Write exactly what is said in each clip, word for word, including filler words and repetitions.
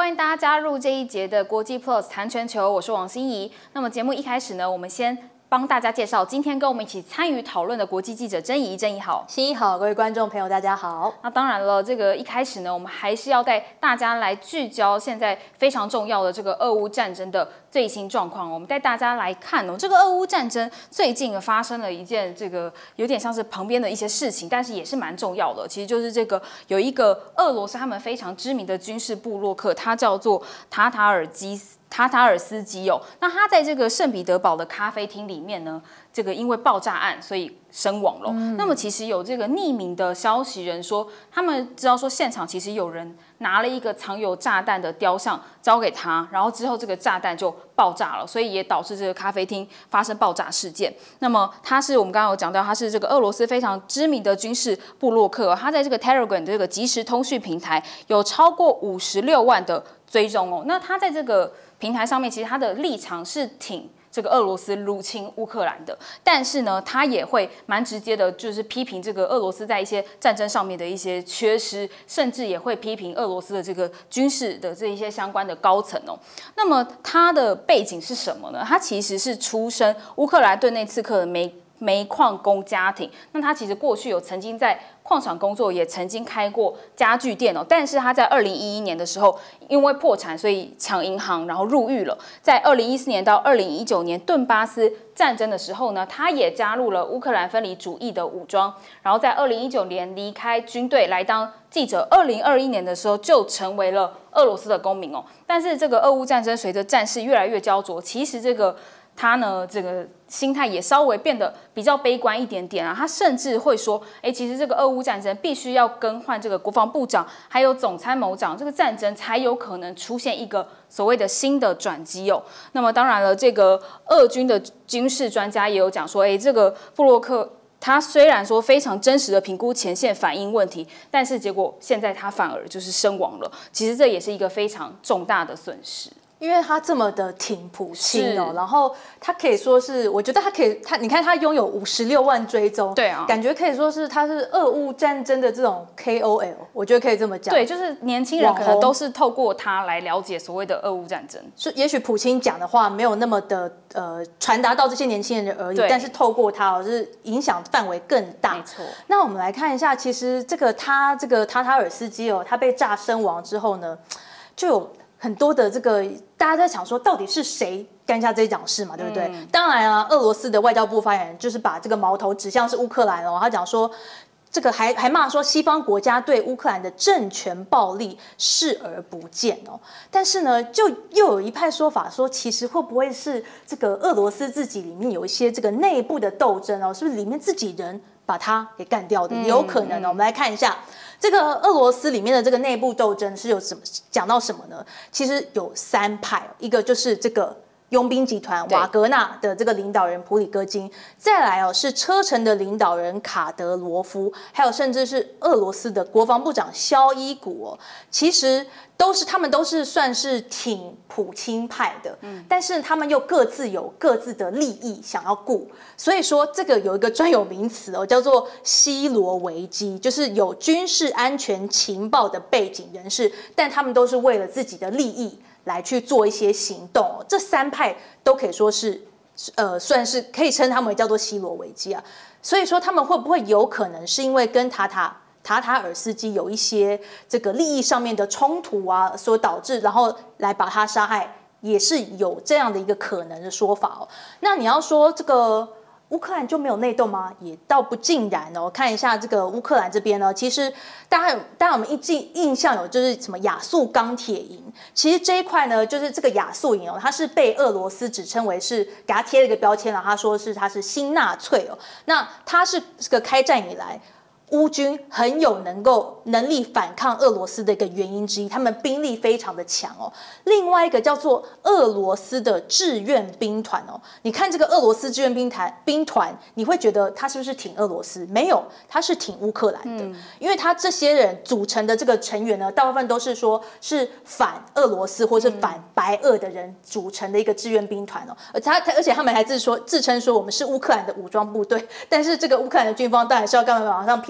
欢迎大家加入这一节的国际 Plus 谈全球，我是王心怡。那么节目一开始呢，我们先帮大家介绍今天跟我们一起参与讨论的国际记者珍怡，珍怡好， 心怡好，各位观众朋友大家好。 那当然了，这个一开始呢，我们还是要带大家来聚焦现在非常重要的这个俄乌战争的最新状况。我们带大家来看哦，这个俄乌战争最近发生了一件这个有点像是旁边的一些事情，但是也是蛮重要的。其实就是这个有一个俄罗斯他们非常知名的军事部落客，他叫做塔塔尔基斯。塔塔尔斯基哦，那他在这个圣彼得堡的咖啡厅里面呢，这个因为爆炸案所以身亡了。嗯、那么其实有这个匿名的消息人说，他们知道说现场其实有人拿了一个藏有炸弹的雕像交给他，然后之后这个炸弹就爆炸了，所以也导致这个咖啡厅发生爆炸事件。那么他是我们刚刚有讲到，他是这个俄罗斯非常知名的军事部落客，他在这个 Telegram 的这个即时通讯平台有超过五十六万的追踪哦。那他在这个平台上面，其实他的立场是挺这个俄罗斯入侵乌克兰的，但是呢，他也会蛮直接的，就是批评这个俄罗斯在一些战争上面的一些缺失，甚至也会批评俄罗斯的这个军事的这一些相关的高层哦。那么他的背景是什么呢？他其实是出身乌克兰顿内茨克的煤煤矿工家庭，那他其实过去有曾经在矿场工作，也曾经开过家具店哦。但是他在二零一一年的时候，因为破产，所以抢银行，然后入狱了。在二零一四年到二零一九年顿巴斯战争的时候呢，他也加入了乌克兰分离主义的武装，然后在二零一九年离开军队来当记者。二零二一年的时候就成为了俄罗斯的公民哦。但是这个俄乌战争随着战事越来越焦灼，其实这个他呢，这个心态也稍微变得比较悲观一点点啊。他甚至会说，哎，其实这个俄乌战争必须要更换这个国防部长，还有总参谋长，这个战争才有可能出现一个所谓的新的转机哦。那么当然了，这个俄军的军事专家也有讲说，哎，这个布洛克他虽然说非常真实的评估前线反应问题，但是结果现在他反而就是身亡了。其实这也是一个非常重大的损失。 因为他这么的挺普京哦，然后他可以说是，我觉得他可以，他你看他拥有五十六万追踪， 对啊， 感觉可以说是他是俄乌战争的这种 K O L， 我觉得可以这么讲。 对，就是年轻人可能都是透过他来了解所谓的俄乌战争。 是，也许普京讲的话没有那么的呃传达到这些年轻人的耳里，但是透过他哦，是影响范围更大。 没错。那我们来看一下，其实这个他这个塔塔尔斯基哦，他被炸身亡之后呢，就有很多的这个大家在想说，到底是谁干下这一档事嘛，对不对？嗯、当然啊，俄罗斯的外交部发言人就是把这个矛头指向是乌克兰哦，他讲说，这个还还骂说西方国家对乌克兰的政权暴力视而不见哦。但是呢，就又有一派说法说，其实会不会是这个俄罗斯自己里面有一些这个内部的斗争哦？是不是里面自己人把他给干掉的？也有可能哦。我们来看一下。这个俄罗斯里面的这个内部斗争是有什么讲到什么呢？其实有三派，一个就是这个佣兵集团瓦格纳的这个领导人普里戈金，再来哦是车臣的领导人卡德罗夫，还有甚至是俄罗斯的国防部长肖伊古哦，其实都是他们都是算是挺普京派的，嗯，但是他们又各自有各自的利益想要顾，所以说这个有一个专有名词哦，叫做西罗危机，就是有军事安全情报的背景人士，但他们都是为了自己的利益来去做一些行动哦。这三派都可以说是，呃，算是可以称他们为叫做西罗危机啊。所以说他们会不会有可能是因为跟塔塔塔塔尔斯基有一些这个利益上面的冲突啊，所导致，然后来把他杀害，也是有这样的一个可能的说法哦。那你要说这个乌克兰就没有内斗吗？也倒不尽然哦。看一下这个乌克兰这边呢，其实大家有，大家我们印记印象有就是什么亚速钢铁营，其实这一块呢，就是这个亚速营哦，它是被俄罗斯指称为是给它贴了一个标签了，他说是它是新纳粹哦。那它是这个开战以来，乌军很有能够能力反抗俄罗斯的一个原因之一，他们兵力非常的强哦。另外一个叫做俄罗斯的志愿兵团哦，你看这个俄罗斯志愿兵团兵团，你会觉得他是不是挺俄罗斯？没有，他是挺乌克兰的，嗯、因为他这些人组成的这个成员呢，大部分都是说是反俄罗斯或是反白俄的人组成的一个志愿兵团哦。而他而且他们还自说自称说我们是乌克兰的武装部队，但是这个乌克兰的军方当然是要干嘛往上撇。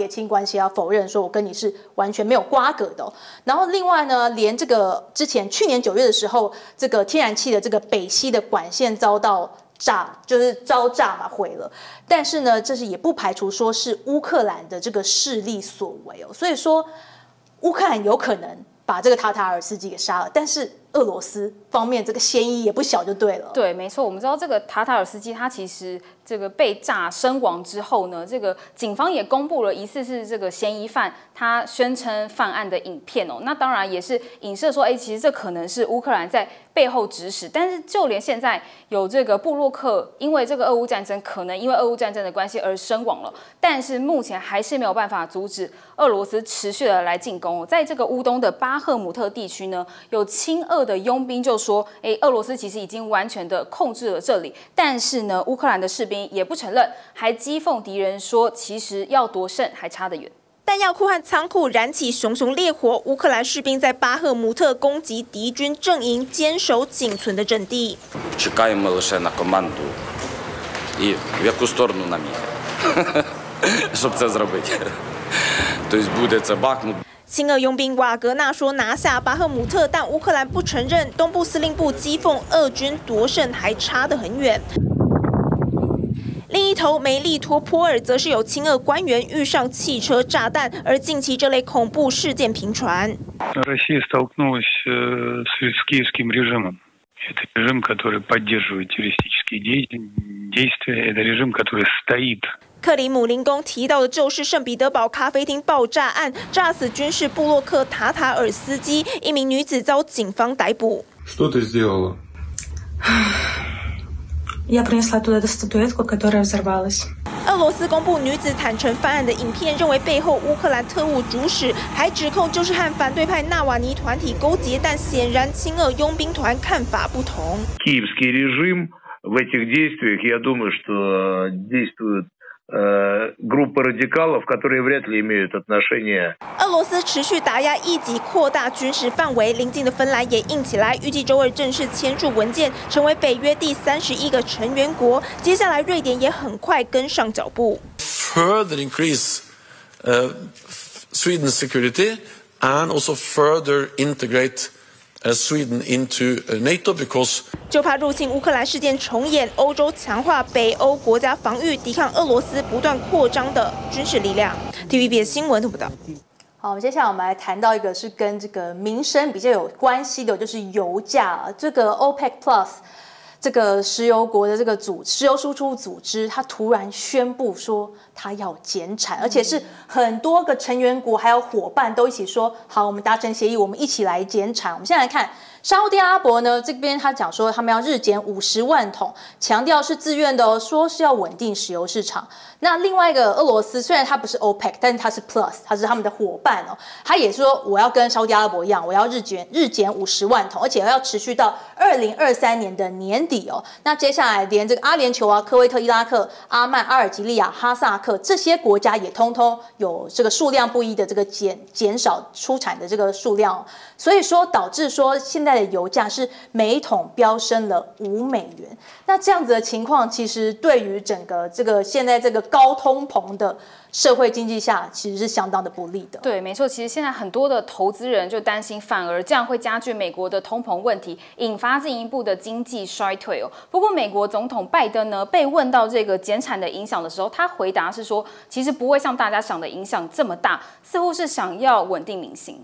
撇清关系，要否认说我跟你是完全没有瓜葛的、哦。然后另外呢，连这个之前去年九月的时候，这个天然气的这个北溪的管线遭到炸，就是遭炸嘛毁了。但是呢，这是也不排除说是乌克兰的这个势力所为哦。所以说，乌克兰有可能把这个塔塔尔斯基给杀了，但是俄罗斯方面这个嫌疑也不小，就对了。 对，没错，我们知道这个塔塔尔斯基他其实这个被炸身亡之后呢，这个警方也公布了疑似是这个嫌疑犯他宣称犯案的影片哦。那当然也是影射说，哎，其实这可能是乌克兰在背后指使。但是就连现在有这个部落客因为这个俄乌战争，可能因为俄乌战争的关系而身亡了，但是目前还是没有办法阻止俄罗斯持续的来进攻哦。在这个乌东的巴赫姆特地区呢，有亲俄的佣兵就说，哎，俄罗斯其实已经完全的控制了这里，但是呢，乌克兰的士兵也不承认，还讥讽敌人说，其实要夺胜还差得远。 弹药库和仓库燃起熊熊烈火，乌克兰士兵在巴赫姆特攻击敌军阵营，坚守仅存的阵地。 Чекаємо лише на команду і в яку сторону нам їхати, щоб це зробити. Тобто буде це Бахмут. 亲俄佣兵瓦格纳说拿下巴赫姆特，但乌克兰不承认。东部司令部讥讽俄军夺胜还差得很远。另一头，梅利托波尔则是有亲俄官员遇上汽车炸弹，而近期这类恐怖事件频传。 Россия столкнулась с киевским режимом. Это режим, который поддерживает террористические действия. Это режим, который стоит. 克里姆林宫提到的就是圣彼得堡咖啡厅爆炸案，炸死军事部落客塔塔尔斯基，一名女子遭警方逮捕。 Что ты сделала? Я принесла туда эту статуэтку, которая взорвалась. 俄罗斯公布女子坦诚犯案的影片，认为背后乌克兰特务主使，还指控就是和反对派纳瓦尼团体勾结，但显然亲俄佣兵团看法不同。 Киевский режим в этих действиях, я думаю, что действует группа радикалов, которые вряд ли имеют отношение. 俄罗斯持续打压异己，扩大军事范围，邻近的芬兰也硬起来，预计周二正式签署文件，成为北约第三十一个成员国。接下来，瑞典也很快跟上脚步。 Further increase uh, Sweden's security and also further integrate Sweden into NATO because 就怕入侵乌克兰事件重演，欧洲强化北欧国家防御，抵抗俄罗斯不断扩张的军事力量。T V B S 新闻图报道。 好，接下来我们来谈到一个是跟这个民生比较有关系的，就是油价。这个 OPEC Plus 这个石油国的这个组石油输出组织，它突然宣布说它要减产，而且是很多个成员国还有伙伴都一起说好，我们达成协议，我们一起来减产。我们现在来看沙烏地阿拉伯呢，这边他讲说他们要日减五十万桶，强调是自愿的哦，说是要稳定石油市场。那另外一个俄罗斯，虽然它不是 OPEC， 但是它是 Plus， 它是他们的伙伴哦。他也说我要跟沙烏地阿拉伯一样，我要日减日减五十万桶，而且要持续到二零二三年的年底哦。那接下来连这个阿联酋啊、科威特、伊拉克、阿曼、阿尔及利亚、哈萨克这些国家也通通有这个数量不一的这个减减少出产的这个数量哦。所以说导致说现在的油价是每桶飙升了五美元。那这样子的情况，其实对于整个这个现在这个高通膨的社会经济下，其实是相当的不利的。 对，没错。其实现在很多的投资人就担心，反而这样会加剧美国的通膨问题，引发进一步的经济衰退哦。不过，美国总统拜登呢，被问到这个减产的影响的时候，他回答是说，其实不会像大家想的影响这么大，似乎是想要稳定民心。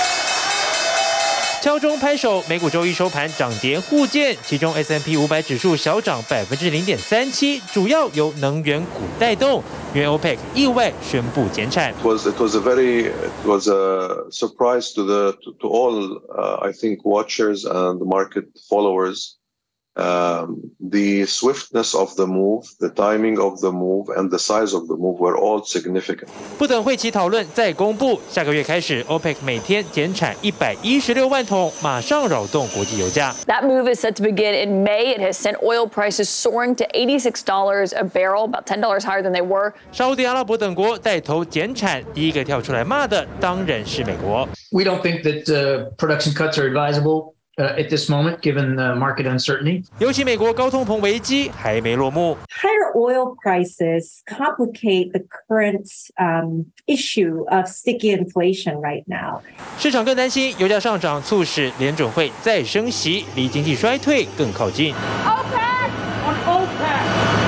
敲钟拍手，美股周一收盘涨跌互见，其中 S and P 五百指数小涨百分之零点三七，主要由能源股带动，因为 OPEC 意外宣布减产。 It was it was a very it was a surprise to the to, to all uh, I think watchers and the market followers. Um, the swiftness of the move, the timing of the move, and the size of the move were all significant. 不等会期讨论再公布，下个月开始 ，OPEC 每天减产一百一十六万桶，马上扰动国际油价。 That move is set to begin in May. It has sent oil prices soaring to eighty-six dollars a barrel, about ten dollars higher than they were. 沙烏地阿拉伯等国带头减产，第一个跳出来骂的当然是美国。 We don't think that uh, production cuts are advisable. Uh, at this moment, given the market uncertainty. 尤其美国高通膨危机还没落幕。 Higher oil prices complicate the current um, issue of sticky inflation right now. 市场更担心油价上涨促使联准会再升息，离经济衰退更靠近。 OPEC on OPEC.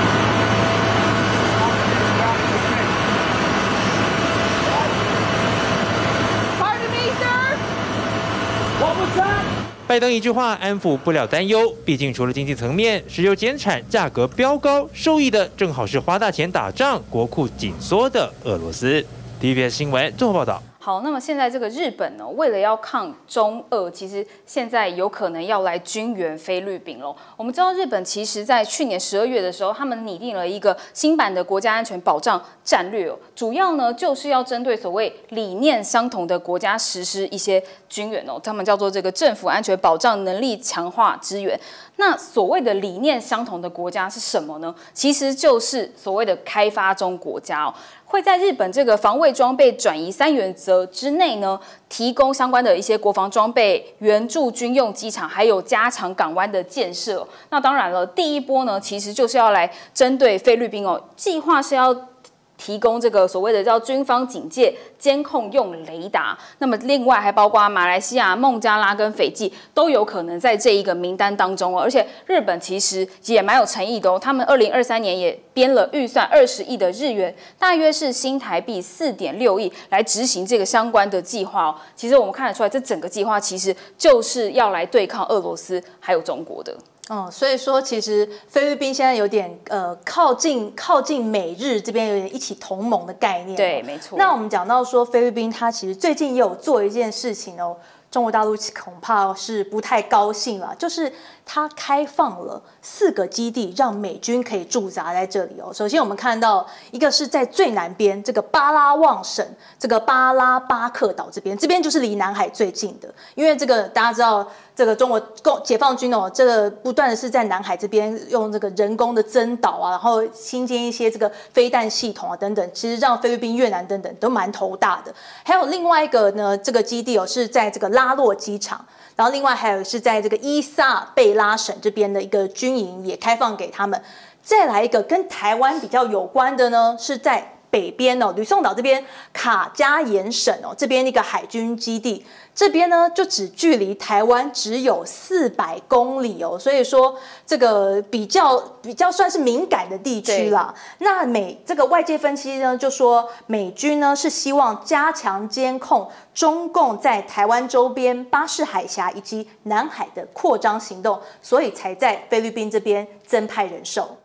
Pardon me, sir. What was that? 拜登一句话安抚不了担忧，毕竟除了经济层面，石油减产价格飙高，受益的正好是花大钱打仗、国库紧缩的俄罗斯。T V B S 新闻综合报道。 好，那么现在这个日本呢，为了要抗中俄，其实现在有可能要来军援菲律宾喽。我们知道日本其实在去年十二月的时候，他们拟定了一个新版的国家安全保障战略哦，主要呢就是要针对所谓理念相同的国家实施一些军援哦，他们叫做这个政府安全保障能力强化支援。那所谓的理念相同的国家是什么呢？其实就是所谓的开发中国家哦。会在日本这个防卫装备转移三原则之内呢，提供相关的一些国防装备、援助军用机场，还有加强港湾的建设。那当然了，第一波呢，其实就是要来针对菲律宾哦，计划是要提供这个所谓的叫军方警戒监控用雷达，那么另外还包括马来西亚、孟加拉跟斐济都有可能在这一个名单当中哦。而且日本其实也蛮有诚意的哦，他们二零二三年也编了预算二十亿的日元，大约是新台币四点六亿来执行这个相关的计划哦。其实我们看得出来，这整个计划其实就是要来对抗俄罗斯还有中国的。 嗯，所以说其实菲律宾现在有点呃靠近靠近美日这边有点一起同盟的概念。 对，没错。 那我们讲到说菲律宾，它其实最近也有做一件事情哦，中国大陆恐怕是不太高兴了，就是它开放了四个基地，让美军可以驻扎在这里哦。首先我们看到一个是在最南边这个巴拉望省这个巴拉巴克岛这边，这边就是离南海最近的，因为这个大家知道。这个中国共解放军哦，这个不断的是在南海这边用这个人工的增岛啊，然后新建一些这个飞弹系统啊等等，其实让菲律宾、越南等等都蛮头大的。还有另外一个呢，这个基地哦是在这个拉洛机场，然后另外还有是在这个伊萨贝拉省这边的一个军营也开放给他们。再来一个跟台湾比较有关的呢，是在北边哦，吕宋岛这边卡加延省哦，这边一个海军基地。这边呢，就只距离台湾只有四百公里哦，所以说这个比较比较算是敏感的地区啦。那美这个外界分析呢，就说美军呢是希望加强监控中共在台湾周边巴士海峡以及南海的扩张行动，所以才在菲律宾这边增派人手。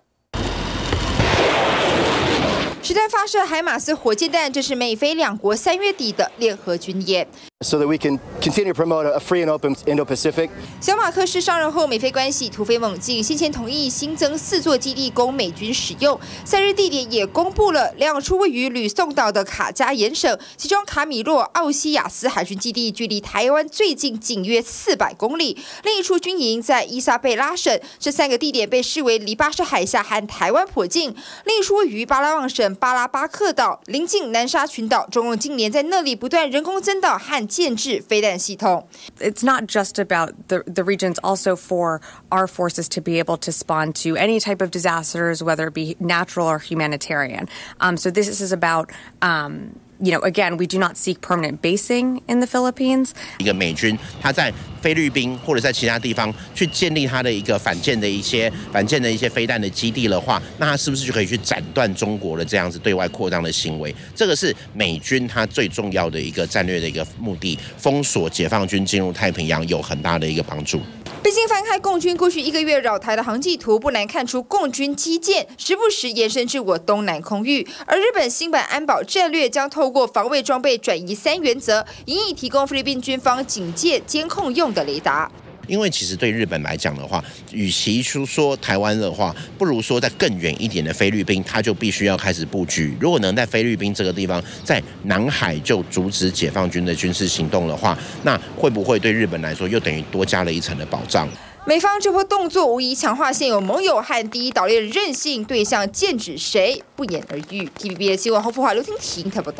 实弹发射海马斯火箭弹，这是美菲两国三月底的联合军演。 So that we can continue to promote a free and open Indo-Pacific. 小马克斯上任后，美菲关系突飞猛进，先前同意新增四座基地供美军使用，三日地点也公布了两处位于吕宋岛的卡加延省，其中卡米洛奥西亚斯海军基地距离台湾最近，仅约四百公里；另一处军营在伊莎贝拉省，这三个地点被视为离巴士海峡和台湾颇近；另一处位于巴拉望省巴拉巴克岛，临近南沙群岛，中共近年在那里不断人工增岛和建制飞弹系统。 It's not just about the the regions, also for our forces to be able to respond to any type of disasters, whether it be natural or humanitarian. Um, so this is about um, you know, again, we do not seek permanent basing in the Philippines. 一个美军他在菲律宾或者在其他地方去建立他的一个反舰的一些反舰的一些飞弹的基地的话，那他是不是就可以去斩断中国的这样子对外扩张的行为？这个是美军他最重要的一个战略的一个目的，封锁解放军进入太平洋有很大的一个帮助。 北京翻开共军过去一个月扰台的航迹图，不难看出共军基建时不时延伸至我东南空域。而日本新版安保战略将透过防卫装备转移三原则，引以提供菲律宾军方警戒监控用的雷达。 因为其实对日本来讲的话，与其说台湾的话，不如说在更远一点的菲律宾，它就必须要开始布局。如果能在菲律宾这个地方，在南海就阻止解放军的军事行动的话，那会不会对日本来说又等于多加了一层的保障？ 美方这波动作无疑强化现有盟友和第一岛链韧性，对象剑指谁不言而喻。T V B S 新闻侯富华、刘婷婷特报道。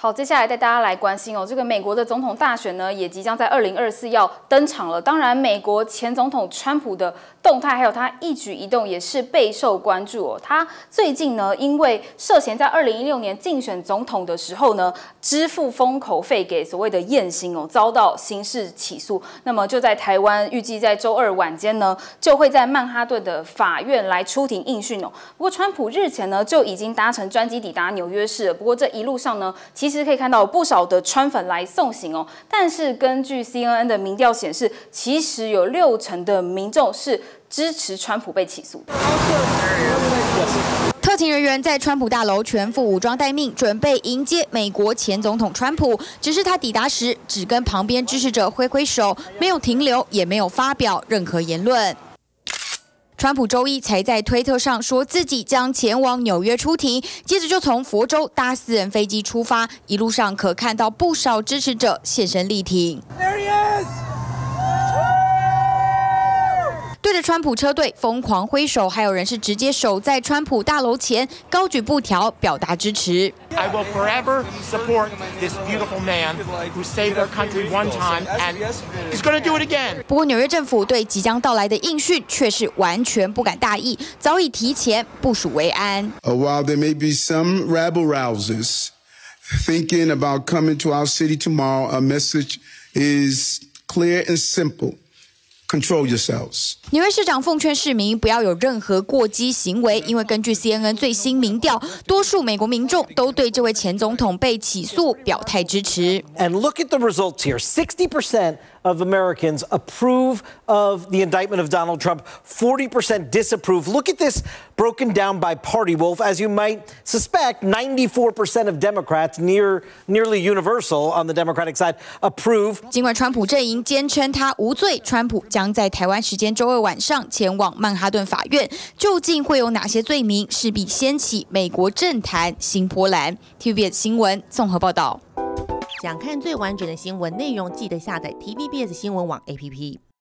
好，接下来带大家来关心哦，这个美国的总统大选呢，也即将在二零二四要登场了。当然，美国前总统川普的动态还有他一举一动也是备受关注哦。他最近呢，因为涉嫌在二零一六年竞选总统的时候呢，支付封口费给所谓的艳星哦，遭到刑事起诉。那么就在台湾，预计在周二晚间呢，就会在曼哈顿的法院来出庭应讯哦。不过，川普日前呢就已经搭乘专机抵达纽约市了。不过这一路上呢，其实可以看到有不少的川粉来送行哦。但是根据 C N N 的民调显示，其实有六成的民众是支持川普被起诉的。 特勤人员在川普大楼全副武装待命，准备迎接美国前总统川普。只是他抵达时，只跟旁边支持者挥挥手，没有停留，也没有发表任何言论。川普周一才在推特上说自己将前往纽约出庭，接着就从佛州搭私人飞机出发，一路上可看到不少支持者现身力挺。There he is! 对着川普车队疯狂挥手，还有人是直接守在川普大楼前高举布条表达支持。 I will forever support this beautiful man who saved our country one time and he's going to do it again. 不过纽约政府对即将到来的应讯却是完全不敢大意，早已提前部署维安。 Uh, while there may be some rabble rousers thinking about coming to our city tomorrow, our message is clear and simple.Control yourselves. 纽约市长奉劝市民不要有任何过激行为，因为根据 C N N 最新民调，多数美国民众都对这位前总统被起诉表态支持。 And look at the results here. sixty percent of Americans approve of the indictment of Donald Trump. forty percent disapprove. Look at this broken down by party, Wolf. As you might suspect, ninety-four percent of Democrats, near nearly universal on the Democratic side, approve. 尽管川普阵营坚称他无罪，川普将在台湾时间周二晚上前往曼哈顿法院。究竟会有哪些罪名，势必掀起美国政坛新波澜。T V B S 新闻综合报道。 想看最完整的新闻内容，记得下载 T V B S 新闻网 A P P。